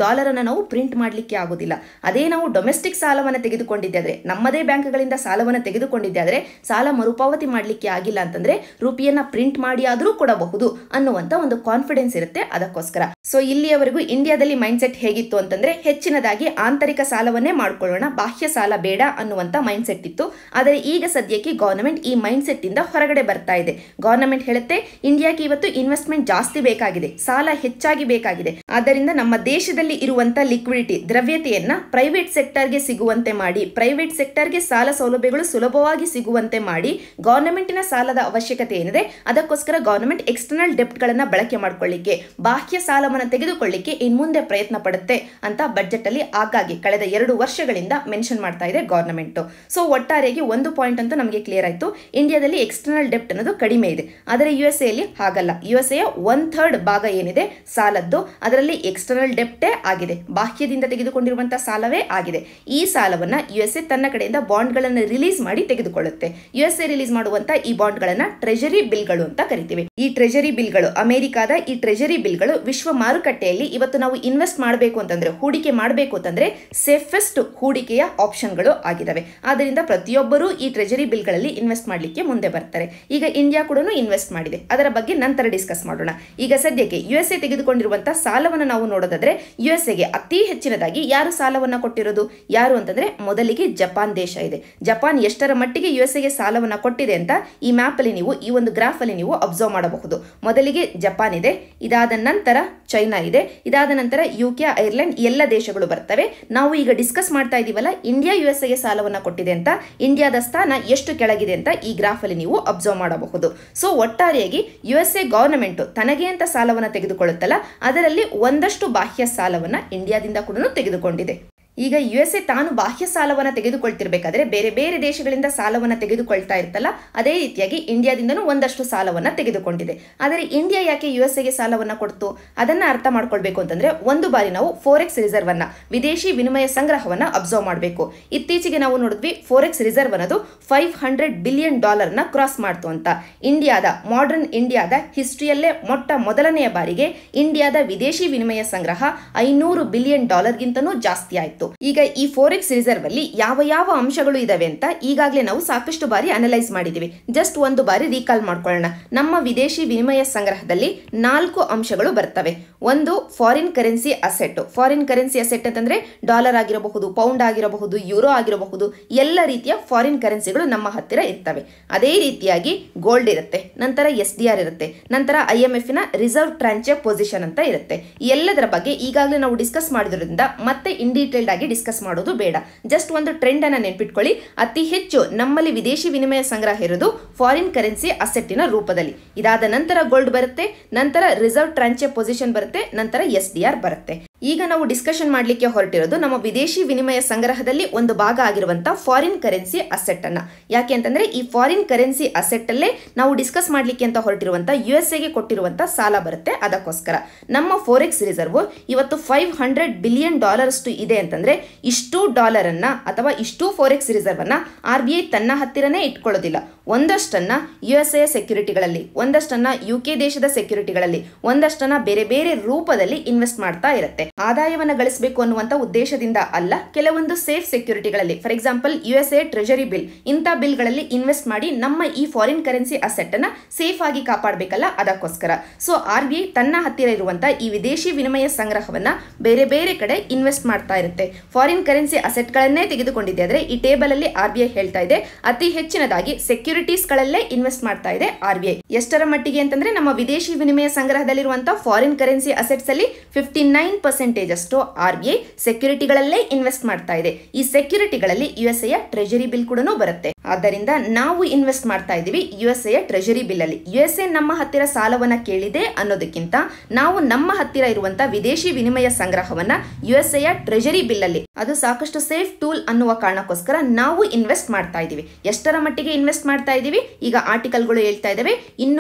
ಡಾಲರ್ ಅನ್ನು ನಾವು ಪ್ರಿಂಟ್ ಮಾಡಲಿಕ್ಕೆ ಆಗೋದಿಲ್ಲ. ಅದೇ ನಾವು ಡೊಮೆಸ್ಟಿಕ್ ಸಾಲವನ್ನು ತೆಗೆದುಕೊಂಡಿದ್ದೆ ಆದ್ರೆ, ನಮ್ಮದೇ ಬ್ಯಾಂಕ್ಗಳಿಂದ ಸಾಲವನ್ನು ತೆಗೆದುಕೊಂಡಿದ್ದೆ ಆದ್ರೆ ಸಾಲ ಮರುಪಾವತಿ ಮಾಡಲಿಕ್ಕೆ ಆಗಿಲ್ಲ ಅಂತಂದ್ರೆ ರೂಪಿಯನ್ನ ಪ್ರಿಂಟ್ ಮಾಡಿ ಆದ್ರೂ ಕೊಡಬಹುದು ಅನ್ನುವಂತ ಒಂದು ಕಾನ್ಫಿಡೆನ್ಸ್ ಇರುತ್ತೆ. ಅದಕ್ಕೋಸ್ಕರ ಸೊ ಇಲ್ಲಿಯವರೆಗೂ ಇಂಡಿಯಾದಲ್ಲಿ ಮೈಂಡ್ ಸೆಟ್ ಹೇಗಿತ್ತು ಅಂತಂದ್ರೆ ಹೆಚ್ಚಿನದಾಗಿ ಆಂತರಿಕ ಸಾಲವನ್ನೇ ಮಾಡ್ಕೊಳ್ಳೋಣ, ಬಾಹ್ಯ ಸಾಲ ಬೇಡ ಅನ್ನುವಂತ ಮೈಂಡ್ ಸೆಟ್ ಇತ್ತು. ಆದರೆ ಈಗ ಸದ್ಯಕ್ಕೆ ಗವರ್ನಮೆಂಟ್ ಈ ಮೈಂಡ್ ಸೆಟ್ ಇಂದ ಹೊರಗಡೆ ಬರ್ತಾ ಇದೆ. ಗವರ್ನಮೆಂಟ್ ಹೇಳುತ್ತೆ ಇಂಡಿಯಾಕ್ಕೆ ಇವತ್ತು ಇನ್ವೆಸ್ಟ್ಮೆಂಟ್ ಜಾಸ್ತಿ ಬೇಕಾಗಿದೆ, ಸಾಲ ಹೆಚ್ಚಾಗಿ ಬೇಕಾಗಿದೆ. ಆದ್ದರಿಂದ ನಮ್ಮ ದೇಶದಲ್ಲಿ ಇರುವಂತ ಲಿಕ್ವಿಡಿಟಿ ದ್ರವ್ಯತೆಯನ್ನ ಪ್ರೈವೇಟ್ ಸೆಕ್ಟರ್ಗೆ ಸಿಗುವಂತೆ ಮಾಡಿ, ಪ್ರೈವೇಟ್ ಸೆಕ್ಟರ್ಗೆ ಸಾಲ ಸೌಲಭ್ಯಗಳು ಸುಲಭವಾಗಿ ಸಿಗುವಂತೆ ಮಾಡಿ, ಗವರ್ನಮೆಂಟಿನ ಸಾಲದ ಅವಶ್ಯಕತೆ ಏನಿದೆ ಅದಕ್ಕೋಸ್ಕರ ಗವರ್ನಮೆಂಟ್ ಎಕ್ಸ್ಟರ್ನಲ್ ಡೆಪ್ಟ್ ಗಳನ್ನ ಬಳಕೆ ಮಾಡ್ಕೊಳ್ಳಿಕ್ಕೆ, ಬಾಹ್ಯ ಸಾಲವನ್ನು ತೆಗೆದುಕೊಳ್ಳಿಕ್ಕೆ ಇನ್ ಮುಂದೆ ಪ್ರಯತ್ನ ಪಡುತ್ತೆ ಅಂತ ಬಜೆಟ್ ಅಲ್ಲಿ ಆಗಾಗ್ಗೆ ಕಳೆದ 2 ವರ್ಷಗಳಿಂದ ಮೆನ್ಷನ್ ಮಾಡ್ತಾ ಇದೆ ಗವರ್ನಮೆಂಟ್. ಸೊ ಒಟ್ಟಾರೆಯಾಗಿ ಒಂದು ಪಾಯಿಂಟ್ ಅಂತೂ ನಮಗೆ ಕ್ಲಿಯರ್ ಆಯ್ತು, ಇಂಡಿಯಾದಲ್ಲಿ ಎಕ್ಸ್ಟರ್ನಲ್ ಡೆಪ್ಟ್ ಅನ್ನೋದು ಕಡಿಮೆ ಇದೆ. ಆದರೆ USA ಅಲ್ಲಿ ಹಾಗಲ್ಲ. USA 1/3 ಭಾಗ ಏನಿದೆ ಸಾಲದ್ದು ಅದರಲ್ಲಿ ಎಕ್ಸ್ಟರ್ನಲ್ ಡೆಪ್ಟೇ ಆಗಿದೆ, ಬಾಹ್ಯದಿಂದ ತೆಗೆದುಕೊಂಡಿರುವಂತಹ ಸಾಲವೇ ಆಗಿದೆ. ಈ ಸಾಲವನ್ನ USA ತನ್ನ ಕಡೆಯಿಂದ ಬಾಂಡ್ ಗಳನ್ನ ರಿಲೀಸ್ ಮಾಡಿ ತೆಗೆದುಕೊಳ್ಳುತ್ತೆ. USA ರಿಲೀಸ್ ಮಾಡುವಂತ ಈ ಬಾಂಡ್ ಗಳನ್ನ ಟ್ರೆಜರಿ ಬಿಲ್ಗಳು ಅಂತ ಕರಿತೀವಿ. ಈ ಟ್ರೆಜರಿ ಬಿಲ್ಗಳು, ಅಮೆರಿಕಾದ ಈ ಟ್ರೆಜರಿ ಬಿಲ್ಗಳು ವಿಶ್ವ ಮಾರುಕಟ್ಟೆಯಲ್ಲಿ ಇವತ್ತು ನಾವು ಇನ್ವೆಸ್ಟ್ ಮಾಡಬೇಕು ಅಂತಂದ್ರೆ, ಹೂಡಿಕೆ ಮಾಡಬೇಕು ಅಂತಂದ್ರೆ ಸೇಫೆಸ್ಟ್ ಹೂಡಿಕೆಯ ಆಪ್ಷನ್ಗಳು ಆಗಿದಾವೆ. ಆದ್ದರಿಂದ ಪ್ರತಿಯೊಬ್ಬರು ಈ ಟ್ರೆಜರಿ ಬಿಲ್ಗಳಲ್ಲಿ ಇನ್ವೆಸ್ಟ್ ಮಾಡಲಿಕ್ಕೆ ಮುಂದೆ ಬರ್ತಾರೆ. ಈಗ ಇಂಡಿಯಾ ಕೂಡ ಇನ್ವೆಸ್ಟ್ ಮಾಡಿದೆ, ಅದರ ಬಗ್ಗೆ ನಂತರ ಡಿಸ್ಕಸ್ ಮಾಡೋಣ. ಈಗ ಸದ್ಯಕ್ಕೆ USA ತೆಗೆದುಕೊಂಡಿರುವಂತಹ ಸಾಲವನ್ನು ನಾವು ನೋಡೋದಾದ್ರೆ USAಗೆ ಅತಿ ಹೆಚ್ಚಿನದಾಗಿ ಯಾರು ಸಾಲವನ್ನ ಕೊಟ್ಟಿರೋದು, ಯಾರು ಅಂತಂದ್ರೆ ಮೊದಲಿಗೆ ಜಪಾನ್ ದೇಶ ಇದೆ. ಜಪಾನ್ ಎಷ್ಟರ ಮಟ್ಟಿಗೆ USAಗೆ ಸಾಲವನ್ನ ಕೊಟ್ಟಿದೆ ಅಂತ ಈ ಮ್ಯಾಪ್ ಅಲ್ಲಿ ನೀವು, ಈ ಒಂದು ಗ್ರಾಫ್ ಅಲ್ಲಿ ನೀವು ಅಬ್ಸರ್ವ್ ಮಾಡಬಹುದು. ಮೊದಲಿಗೆ ಜಪಾನ್ ಇದೆ, ಇದಾದ ನಂತರ ಚೈನಾ ಇದೆ, ಇದಾದ ನಂತರ UK, ಐರ್ಲೆಂಡ್ ಎಲ್ಲ ದೇಶಗಳು ಬರ್ತವೆ. ನಾವು ಈಗ ಡಿಸ್ಕಸ್ ಮಾಡ್ತಾ ಇದೀವಲ್ಲ ಇಂಡಿಯಾ USAಗೆ ಸಾಲವನ್ನ ಕೊಟ್ಟಿದೆ ಅಂತ, ಇಂಡಿಯಾದ ಸ್ಥಾನ ಎಷ್ಟು ಕೆಳಗಿದೆ ಅಂತ ಈ ಗ್ರಾಫ್ ಅಲ್ಲಿ ನೀವು ಅಬ್ಸರ್ವ್ ಮಾಡಬಹುದು. ಸೊ ಒಟ್ಟಾರೆಯಾಗಿ USA ಗವರ್ನಮೆಂಟ್ ತನಗೆ ಅಂತ ಸಾಲವನ್ನ ತೆಗೆದುಕೊಳ್ಳುತ್ತಲ್ಲ ಅದರಲ್ಲಿ ಒಂದಷ್ಟು ಬಾಹ್ಯ ಸಾಲವನ್ನ ಇಂಡಿಯಾದಿಂದ ಕೂಡ ತೆಗೆದುಕೊಂಡಿದೆ. ಈಗ USA ತಾನು ಬಾಹ್ಯ ಸಾಲವನ್ನು ತೆಗೆದುಕೊಳ್ತಿರ್ಬೇಕಾದ್ರೆ ಬೇರೆ ಬೇರೆ ದೇಶಗಳಿಂದ ಸಾಲವನ್ನು ತೆಗೆದುಕೊಳ್ತಾ ಇರ್ತಲ್ಲ, ಅದೇ ರೀತಿಯಾಗಿ ಇಂಡಿಯಾದಿಂದನೂ ಒಂದಷ್ಟು ಸಾಲವನ್ನು ತೆಗೆದುಕೊಂಡಿದೆ. ಆದರೆ ಇಂಡಿಯಾ ಯಾಕೆ USAಗೆ ಸಾಲವನ್ನು ಕೊಡ್ತು ಅದನ್ನ ಅರ್ಥ ಮಾಡ್ಕೊಳ್ಬೇಕು ಅಂತಂದ್ರೆ ಒಂದು ಬಾರಿ ನಾವು ಫೋರೆಕ್ಸ್ ರಿಸರ್ವ್ ಅನ್ನ, ವಿದೇಶಿ ವಿನಿಮಯ ಸಂಗ್ರಹವನ್ನ ಅಬ್ಸರ್ವ್ ಮಾಡಬೇಕು. ಇತ್ತೀಚೆಗೆ ನಾವು ನೋಡಿದ್ವಿ ಫೋರೆಕ್ಸ್ ರಿಸರ್ವ್ ಅನ್ನೋದು $500 ಬಿಲಿಯನ್ ನ ಕ್ರಾಸ್ ಮಾಡ್ತು ಅಂತ. ಇಂಡಿಯಾದ ಮಾಡರ್ನ್ ಇಂಡಿಯಾದ ಹಿಸ್ಟ್ರಿಯಲ್ಲೇ ಮೊದಲನೆಯ ಬಾರಿಗೆ ಇಂಡಿಯಾದ ವಿದೇಶಿ ವಿನಿಮಯ ಸಂಗ್ರಹ $500 ಬಿಲಿಯನ್ ಗಿಂತನೂ ಜಾಸ್ತಿ ಆಯ್ತು. ಈಗ ಈ ಫೋರೆಕ್ಸ್ ರಿಸರ್ವ್ ಅಲ್ಲಿ ಯಾವ ಯಾವ ಅಂಶಗಳು ಇದಾವೆ ಅಂತ ಈಗಾಗಲೇ ನಾವು ಸಾಕಷ್ಟು ಬಾರಿ ಅನಲೈಸ್ ಮಾಡಿದೀವಿ. ಜಸ್ಟ್ ಒಂದು ಬಾರಿ ರೀಕಾಲ್ ಮಾಡ್ಕೊಳ್ಳೋಣ. ನಮ್ಮ ವಿದೇಶಿ ವಿನಿಮಯ ಸಂಗ್ರಹದಲ್ಲಿ 4 ಅಂಶಗಳು ಬರ್ತವೆ. ಒಂದು foreign currency asset. Foreign currency asset ಅಂತಂದ್ರೆ ಡಾಲರ್ ಆಗಿರಬಹುದು, ಪೌಂಡ್ ಆಗಿರಬಹುದು, ಯೂರೋ ಆಗಿರಬಹುದು, ಎಲ್ಲ ರೀತಿಯ ಫಾರಿನ್ ಕರೆನ್ಸಿಗಳು ನಮ್ಮ ಹತ್ತಿರ ಇರ್ತವೆ. ಅದೇ ರೀತಿಯಾಗಿ ಗೋಲ್ಡ್ ಇರುತ್ತೆ, ನಂತರ SDR ಇರುತ್ತೆ, ನಂತರ IMF ನ ರಿಸರ್ವ್ ಟ್ರಾಂಚೆ ಪೊಸಿಷನ್ ಅಂತ ಇರುತ್ತೆ. ಎಲ್ಲದರ ಬಗ್ಗೆ ಈಗಾಗಲೇ ನಾವು ಡಿಸ್ಕಸ್ ಮಾಡಿದ್ರಿಂದ ಮತ್ತೆ ಇನ್ ಡೀಟೇಲ್ಡ್ ಆಗಿ ಡಿಸ್ಕಸ್ ಮಾಡೋದು ಬೇಡ. ಜಸ್ಟ್ ಒಂದು ಟ್ರೆಂಡ್ ಅನ್ನ ನೆನ್ಪಿಟ್ಕೊಳ್ಳಿ, ಅತಿ ಹೆಚ್ಚು ನಮ್ಮಲ್ಲಿ ವಿದೇಶಿ ವಿನಿಮಯ ಸಂಗ್ರಹ ಇರೋದು ಫಾರಿನ್ ಕರೆನ್ಸಿ ಅಸೆಟ್ಟಿನ ರೂಪದಲ್ಲಿ. ಇದಾದ ನಂತರ ಗೋಲ್ಡ್ ಬರುತ್ತೆ, ನಂತರ ರಿಸರ್ವ್ ಟ್ರಾಂಚೆ ಪೊಸಿಷನ್ ಬರುತ್ತೆ, ನಂತರ SDR ಬರುತ್ತೆ. ಈಗ ನಾವು ಡಿಸ್ಕಷನ್ ಮಾಡಲಿಕ್ಕೆ ಹೊರಟಿರೋದು ನಮ್ಮ ವಿದೇಶಿ ವಿನಿಮಯ ಸಂಗ್ರಹದಲ್ಲಿ ಒಂದು ಭಾಗ ಆಗಿರುವಂತಹ ಫಾರಿನ್ ಕರೆನ್ಸಿ ಅಸೆಟ್ ಅನ್ನ. ಯಾಕೆ ಅಂತಂದ್ರೆ ಈ ಫಾರಿನ್ ಕರೆನ್ಸಿ ಅಸೆಟ್ ಅಲ್ಲೇ ನಾವು ಡಿಸ್ಕಸ್ ಮಾಡಲಿಕ್ಕೆ ಅಂತ ಹೊರಟಿರುವಂತಹ USAಗೆ ಕೊಟ್ಟಿರುವಂತಹ ಸಾಲ ಬರುತ್ತೆ. ಅದಕ್ಕೋಸ್ಕರ ನಮ್ಮ ಫೋರೆಕ್ಸ್ ರಿಸರ್ವ್ ಇವತ್ತು $500 ಬಿಲಿಯನ್ ಇದೆ ಅಂತಂದ್ರೆ ಇಷ್ಟು ಡಾಲರ್ ಅನ್ನ ಅಥವಾ ಇಷ್ಟು ಫೋರೆಕ್ಸ್ ರಿಸರ್ವ್ ಅನ್ನ RBI ತನ್ನ ಹತ್ತಿರನೇ ಇಟ್ಕೊಳ್ಳೋದಿಲ್ಲ. ಒಂದಷ್ಟನ್ನ USA ಸೆಕ್ಯೂರಿಟಿಗಳಲ್ಲಿ, ಒಂದಷ್ಟನ್ನ UK ದೇಶದ ಸೆಕ್ಯೂರಿಟಿಗಳಲ್ಲಿ, ಒಂದಷ್ಟನ್ನ ಬೇರೆ ಬೇರೆ ರೂಪದಲ್ಲಿ ಇನ್ವೆಸ್ಟ್ ಮಾಡ್ತಾ ಇರುತ್ತೆ. ಆದಾಯವನ್ನ ಗಳಿಸಬೇಕು ಅನ್ನುವಂತ ಉದ್ದೇಶದಿಂದ ಅಲ್ಲ, ಕೆಲವೊಂದು ಸೇಫ್ ಸೆಕ್ಯೂರಿಟಿಗಳಲ್ಲಿ, for example USA treasury bill, ಇಂಥ ಬಿಲ್ಗಳಲ್ಲಿ ಇನ್ವೆಸ್ಟ್ ಮಾಡಿ ನಮ್ಮ ಈ ಫಾರಿನ್ ಕರೆನ್ಸಿ ಅಸೆಟ್ ಅನ್ನ ಸೇಫ್ ಆಗಿ ಕಾಪಾಡಬೇಕಲ್ಲ, ಅದಕ್ಕೋಸ್ಕರ. ಸೊ RBI ತನ್ನ ಹತ್ತಿರ ಇರುವಂತಹ ಈ ವಿದೇಶಿ ವಿನಿಮಯ ಸಂಗ್ರಹವನ್ನ ಬೇರೆ ಬೇರೆ ಕಡೆ ಇನ್ವೆಸ್ಟ್ ಮಾಡ್ತಾ ಇರುತ್ತೆ. ಫಾರಿನ್ ಕರೆನ್ಸಿ ಅಸೆಟ್ ಗಳನ್ನೇ ತೆಗೆದುಕೊಂಡಿದೆ ಆದ್ರೆ ಈ ಟೇಬಲ್ ಅಲ್ಲಿ RBI ಹೇಳ್ತಾ ಇದೆ ಅತಿ ಹೆಚ್ಚಿನದಾಗಿ ಸೆಕ್ಯೂರಿಟೀಸ್ ಗಳಲ್ಲೇ ಇನ್ವೆಸ್ಟ್ ಮಾಡ್ತಾ ಇದೆ RBI. ಎಷ್ಟರ ಮಟ್ಟಿಗೆ ಅಂತಂದ್ರೆ ನಮ್ಮ ವಿದೇಶಿ ವಿನಿಮಯ ಸಂಗ್ರಹದಲ್ಲಿರುವಂತಹ ಫಾರಿನ್ ಕರೆನ್ಸಿ ಅಸೆಟ್ಸ್ ಅಲ್ಲಿ 59% ಅಷ್ಟು RBI ಸೆಕ್ಯೂರಿಟಿಗಳಲ್ಲೇ ಇನ್ವೆಸ್ಟ್ ಮಾಡ್ತಾ ಇದೆ. ಈ ಸೆಕ್ಯೂರಿಟಿಗಳಲ್ಲಿ USAಯ ಟ್ರೆಜರಿ ಬಿಲ್ ಕೂಡ ಬರುತ್ತೆ. ಆದ್ದರಿಂದ ನಾವು ಇನ್ವೆಸ್ಟ್ ಮಾಡ್ತಾ ಇದೀವಿ USAಯ ಟ್ರೆಜರಿ ಬಿಲ್ ಅಲ್ಲಿ. USA ನಮ್ಮ ಹತ್ತಿರ ಸಾಲವನ್ನ ಕೇಳಿದೆ ಅನ್ನೋದಕ್ಕಿಂತ ನಾವು ನಮ್ಮ ಹತ್ತಿರ ಇರುವಂತಹ ವಿದೇಶಿ ವಿನಿಮಯ ಸಂಗ್ರಹವನ್ನ USAಯ ಟ್ರೆಜರಿ ಬಿಲ್ ಅಲ್ಲಿ, ಅದು ಸಾಕಷ್ಟು ಸೇಫ್ ಟೂಲ್ ಅನ್ನುವ ಕಾರಣಕ್ಕೋಸ್ಕರ ನಾವು ಇನ್ವೆಸ್ಟ್ ಮಾಡ್ತಾ ಇದೀವಿ. ಎಷ್ಟರ ಮಟ್ಟಿಗೆ ಇನ್ವೆಸ್ಟ್ ಮಾಡ್ತಾ ಇದೀವಿ ಈಗ ಆರ್ಟಿಕಲ್ಗಳು ಹೇಳ್ತಾ ಇದಾವೆ.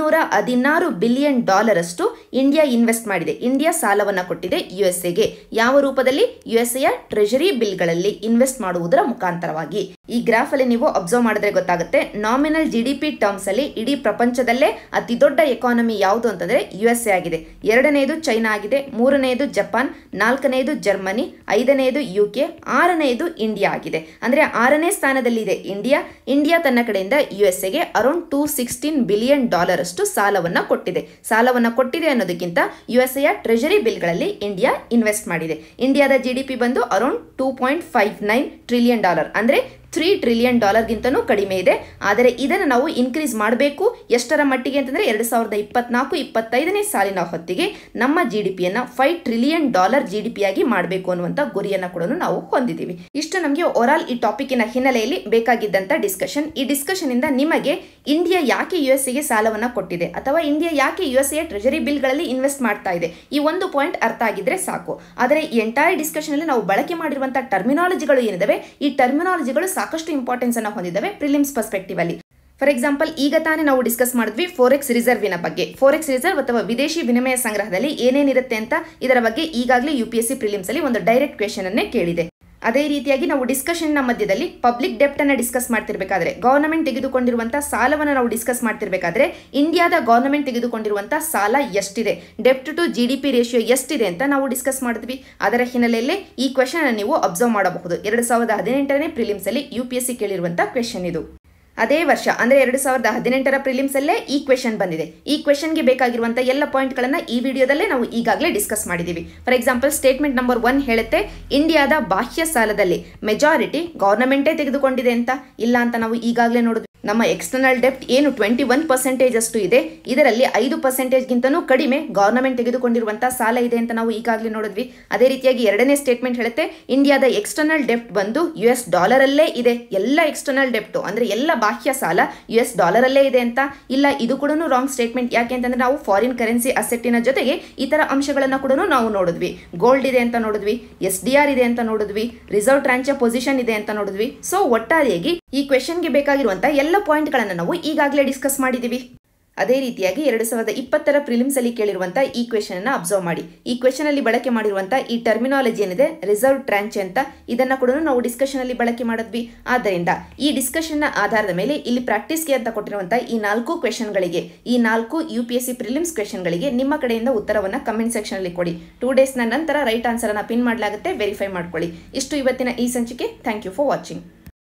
$216 ಬಿಲಿಯನ್ ಅಷ್ಟು ಇಂಡಿಯಾ ಇನ್ವೆಸ್ಟ್ ಮಾಡಿದೆ. ಇಂಡಿಯಾ ಸಾಲವನ್ನ ಕೊಟ್ಟಿದೆ USAಗೆ. ಯಾವ ರೂಪದಲ್ಲಿ? USAಯ ಟ್ರೆಜರಿ ಬಿಲ್ಗಳಲ್ಲಿ ಇನ್ವೆಸ್ಟ್ ಮಾಡುವುದರ ಮುಖಾಂತರವಾಗಿ. ಈ ಗ್ರಾಫ್ ಅಲ್ಲಿ ನೀವು ಅಬ್ಸರ್ವ್ ಮಾಡಿದ್ರೆ ಗೊತ್ತಾಗುತ್ತೆ, ನಾಮಿನಲ್ GDP ಟರ್ಮ್ಸ್ ಅಲ್ಲಿ ಇಡೀ ಪ್ರಪಂಚದಲ್ಲೇ ಅತಿ ದೊಡ್ಡ ಎಕಾನಮಿ ಯಾವುದು ಅಂತಂದ್ರೆ USA ಆಗಿದೆ, ಎರಡನೆಯದು ಚೈನಾ ಆಗಿದೆ, ಮೂರನೆಯದು ಜಪಾನ್, ನಾಲ್ಕನೆಯದು ಜರ್ಮನಿ, ಐದನೆಯದು UK, ಆರನೆಯದು ಇಂಡಿಯಾ ಆಗಿದೆ. ಅಂದ್ರೆ 6ನೇ ಸ್ಥಾನದಲ್ಲಿದೆ ಇಂಡಿಯಾ. ಇಂಡಿಯಾ ತನ್ನ ಕಡೆಯಿಂದ USAಗೆ ಅರೌಂಡ್ $216 ಬಿಲಿಯನ್ ಅಷ್ಟು ಸಾಲವನ್ನ ಕೊಟ್ಟಿದೆ ಅನ್ನೋದಕ್ಕಿಂತ USAಯ ಟ್ರೆಜರಿ ಬಿಲ್ಗಳಲ್ಲಿ ಇಂಡಿಯಾ ಇನ್ವೆಸ್ಟ್ ಮಾಡಿದೆ. ಇಂಡಿಯಾದ GDP ಬಂದು ಅರೌಂಡ್ $2.59 ಟ್ರಿಲಿಯನ್, ಅಂದ್ರೆ $3 ಟ್ರಿಲಿಯನ್ ಗಿಂತನೂ ಕಡಿಮೆ ಇದೆ. ಆದರೆ ಇದನ್ನು ನಾವು ಇನ್ಕ್ರೀಸ್ ಮಾಡಬೇಕು ಎಷ್ಟರ ಮಟ್ಟಿಗೆ ಅಂತಂದ್ರೆ 2024-25ನೇ ಸಾಲಿನ ಹೊತ್ತಿಗೆ ನಮ್ಮ GDPಯನ್ನ $5 ಟ್ರಿಲಿಯನ್ GDP ಆಗಿ ಮಾಡಬೇಕು ಅನ್ನುವಂತ ಗುರಿಯನ್ನ ಕೂಡ ನಾವು ಹೊಂದಿದ್ದೀವಿ. ಇಷ್ಟು ನಮಗೆ ಓವರಾಲ್ ಈ ಟಾಪಿಕ್ನ ಹಿನ್ನೆಲೆಯಲ್ಲಿ ಬೇಕಾಗಿದ್ದಂತ ಡಿಸ್ಕಷನ್. ಈ ಡಿಸ್ಕಷನ್ ಇಂದ ನಿಮಗೆ ಇಂಡಿಯಾ ಯಾಕೆ USAಗೆ ಸಾಲವನ್ನ ಕೊಟ್ಟಿದೆ ಅಥವಾ ಇಂಡಿಯಾ ಯಾಕೆ USAಯ ಟ್ರೆಜರಿ ಬಿಲ್ಗಳಲ್ಲಿ ಇನ್ವೆಸ್ಟ್ ಮಾಡ್ತಾ ಇದೆ, ಈ ಒಂದು ಪಾಯಿಂಟ್ ಅರ್ಥ ಆಗಿದ್ರೆ ಸಾಕು. ಆದರೆ ಈ ಎಂಟೈರ್ ಡಿಸ್ಕಷನ್ ಅಲ್ಲಿ ನಾವು ಬಳಕೆ ಮಾಡಿರುವಂತಹ ಟರ್ಮಿನಾಲಜಿಗಳು ಏನಿದಾವೆ, ಈ ಟರ್ಮಿನಾಲಜಿಗಳು ಸಾಕಷ್ಟು ಇಂಪಾರ್ಟೆನ್ಸ್ ಅನ್ನು ಹೊಂದಿದ್ದಾವೆ ಪ್ರಿಲಿಮ್ಸ್ ಪರ್ಸ್ಪೆಕ್ಟಿವ್ ಅಲ್ಲಿ. ಫಾರ್ ಎಕ್ಸಾಂಪಲ್, ಈಗ ತಾನೇ ನಾವು ಡಿಸ್ಕಸ್ ಮಾಡಿದ್ವಿ ಫೋರೆಕ್ಸ್ ರಿಸರ್ವಿನ ಬಗ್ಗೆ. ಫೋರೆಕ್ಸ್ ರಿಸರ್ವ್ ಅಥವಾ ವಿದೇಶಿ ವಿನಿಮಯ ಸಂಗ್ರಹದಲ್ಲಿ ಏನೇನಿರುತ್ತೆ ಅಂತ, ಇದರ ಬಗ್ಗೆ ಈಗಾಗಲೇ UPSC ಪ್ರಿಲಿಮ್ಸ್ ಅಲ್ಲಿ ಒಂದು ಡೈರೆಕ್ಟ್ ಕ್ವೆಶ್ಚನ್ ಅನ್ನೇ ಕೇಳಿದೆ. ಅದೇ ರೀತಿಯಾಗಿ ನಾವು ಡಿಸ್ಕಷನ್ ನ ಮಧ್ಯದಲ್ಲಿ ಪಬ್ಲಿಕ್ ಡೆಪ್ಟ್ ಅನ್ನ ಡಿಸ್ಕಸ್ ಮಾಡ್ತಿರ್ಬೇಕಾದ್ರೆ, ಗವರ್ನಮೆಂಟ್ ತೆಗೆದುಕೊಂಡಿರುವಂತಹ ಸಾಲವನ್ನು ನಾವು ಡಿಸ್ಕಸ್ ಮಾಡ್ತಿರ್ಬೇಕಾದ್ರೆ, ಇಂಡಿಯಾದ ಗವರ್ನಮೆಂಟ್ ತೆಗೆದುಕೊಂಡಿರುವಂತಹ ಸಾಲ ಎಷ್ಟಿದೆ, ಡೆಪ್ಟ್ ಟು GDP ರೇಷಿಯೋ ಎಷ್ಟಿದೆ ಅಂತ ನಾವು ಡಿಸ್ಕಸ್ ಮಾಡಿದ್ವಿ. ಅದರ ಹಿನ್ನೆಲೆಯಲ್ಲಿ ಈ ಕ್ವೆಶ್ಚನ್ ಅನ್ನು ನೀವು ಅಬ್ಸರ್ವ್ ಮಾಡಬಹುದು. 2018ನೇ ಪ್ರಿಲಿಮ್ಸ್ ಅಲ್ಲಿ UPSC ಕೇಳಿರುವಂತಹ ಕ್ವೆಶ್ಚನ್ ಇದು. ಅದೇ ವರ್ಷ ಅಂದ್ರೆ 2018ರ ಪ್ರಿಲಿಮ್ಸ್ ಅಲ್ಲೇ ಈ ಕ್ವೆಶ್ಚನ್ ಬಂದಿದೆ. ಈ ಕ್ವೆಶ್ಚನ್ಗೆ ಬೇಕಾಗಿರುವಂತಹ ಎಲ್ಲ ಪಾಯಿಂಟ್ಗಳನ್ನ ಈ ವಿಡಿಯೋದಲ್ಲೇ ನಾವು ಈಗಾಗಲೇ ಡಿಸ್ಕಸ್ ಮಾಡಿದೀವಿ. ಫಾರ್ ಎಕ್ಸಾಂಪಲ್, ಸ್ಟೇಟ್ಮೆಂಟ್ ನಂಬರ್ 1 ಹೇಳುತ್ತೆ ಇಂಡಿಯಾದ ಬಾಹ್ಯ ಸಾಲದಲ್ಲಿ ಮೆಜಾರಿಟಿ ಗವರ್ನಮೆಂಟೇ ತೆಗೆದುಕೊಂಡಿದೆ ಅಂತ. ಇಲ್ಲ ಅಂತ ನಾವು ಈಗಾಗಲೇ ನೋಡಿದ್ವಿ. ನಮ್ಮ ಎಕ್ಸ್ಟರ್ನಲ್ ಡೆಪ್ಟ್ ಏನು 21% ಅಷ್ಟು ಇದೆ, ಇದರಲ್ಲಿ 5% ಗಿಂತನೂ ಕಡಿಮೆ ಗವರ್ನಮೆಂಟ್ ತೆಗೆದುಕೊಂಡಿರುವಂತಹ ಸಾಲ ಇದೆ ಅಂತ ನಾವು ಈಗಾಗಲೇ ನೋಡಿದ್ವಿ. ಅದೇ ರೀತಿಯಾಗಿ ಎರಡನೇ ಸ್ಟೇಟ್ಮೆಂಟ್ ಹೇಳುತ್ತೆ ಇಂಡಿಯಾದ ಎಕ್ಸ್ಟರ್ನಲ್ ಡೆಪ್ಟ್ ಬಂದು US ಡಾಲರಲ್ಲೇ ಇದೆ. ಎಲ್ಲ ಎಕ್ಸ್ಟರ್ನಲ್ ಡೆಪ್ಟ್ ಅಂದ್ರೆ ಎಲ್ಲ ಬಾಹ್ಯ ಸಾಲ US ಡಾಲರಲ್ಲೇ ಇದೆ ಅಂತ. ಇಲ್ಲ, ಇದು ಕೂಡ ರಾಂಗ್ ಸ್ಟೇಟ್ಮೆಂಟ್. ಯಾಕೆ ಅಂತಂದ್ರೆ ನಾವು ಫಾರಿನ್ ಕರೆನ್ಸಿ ಅಸೆಟ್ಟಿನ ಜೊತೆಗೆ ಇತರ ಅಂಶಗಳನ್ನ ಕೂಡ ನಾವು ನೋಡಿದ್ವಿ. ಗೋಲ್ಡ್ ಇದೆ ಅಂತ ನೋಡಿದ್ವಿ, SDR ಇದೆ ಅಂತ ನೋಡಿದ್ವಿ, ರಿಸರ್ವ್ ಟ್ರಾಂಚ್ ಪೊಸಿಷನ್ ಇದೆ ಅಂತ ನೋಡಿದ್ವಿ. ಸೊ ಒಟ್ಟಾರೆಯಾಗಿ ಈ ಕ್ವೆಶ್ಚನ್ಗೆ ಬೇಕಾಗಿರುವಂತಹ ಎಲ್ಲ ಪಾಯಿಂಟ್ ಗಳನ್ನ ನಾವು ಈಗಾಗಲೇ ಡಿಸ್ಕಸ್ ಮಾಡಿದೀವಿ. ಅದೇ ರೀತಿಯಾಗಿ 2020ರ ಪ್ರಿಲಿಮ್ಸ್ ಅಲ್ಲಿ ಕೇಳಿರುವಂತಹ ಈ ಕ್ವೆಶ್ಚನ್ ಅನ್ನ ಅಬ್ಸರ್ವ್ ಮಾಡಿ. ಈ ಕ್ವೆಶ್ಚನ್ ಅಲ್ಲಿ ಬಳಕೆ ಮಾಡಿರುವಂತಹ ಈ ಟರ್ಮಿನಾಲಜಿ ಏನಿದೆ ರಿಸರ್ವ್ ಟ್ರಾಂಚ್ ಅಂತ, ಇದನ್ನ ಕೂಡ ನಾವು ಡಿಸ್ಕಷನ್ ಅಲ್ಲಿ ಬಳಕೆ ಮಾಡಿದ್ವಿ. ಆದ್ದರಿಂದ ಈ ಡಿಸ್ಕಷನ್ ನ ಆಧಾರದ ಮೇಲೆ ಇಲ್ಲಿ ಪ್ರಾಕ್ಟೀಸ್ಗೆ ಅಂತ ಕೊಟ್ಟಿರುವಂತಹ ಈ 4 ಕ್ವೆಶ್ಚನ್ ಗಳಿಗೆ, ಈ 4 UPSC ಪ್ರಿಲಿಮ್ಸ್ ಕ್ವೆಶ್ಚನ್ ಗಳಿಗೆ ನಿಮ್ಮ ಕಡೆಯಿಂದ ಉತ್ತರವನ್ನ ಕಮೆಂಟ್ ಸೆಕ್ಷನ್ ಅಲ್ಲಿ ಕೊಡಿ. 2 ಡೇಸ್ ನಂತರ ರೈಟ್ ಆನ್ಸರ್ ಅನ್ನ ಪಿನ್ ಮಾಡಲಾಗುತ್ತೆ, ವೆರಿಫೈ ಮಾಡ್ಕೊಳ್ಳಿ. ಇಷ್ಟು ಇವತ್ತಿನ ಈ ಸಂಚಿಕೆ. Thank you for watching.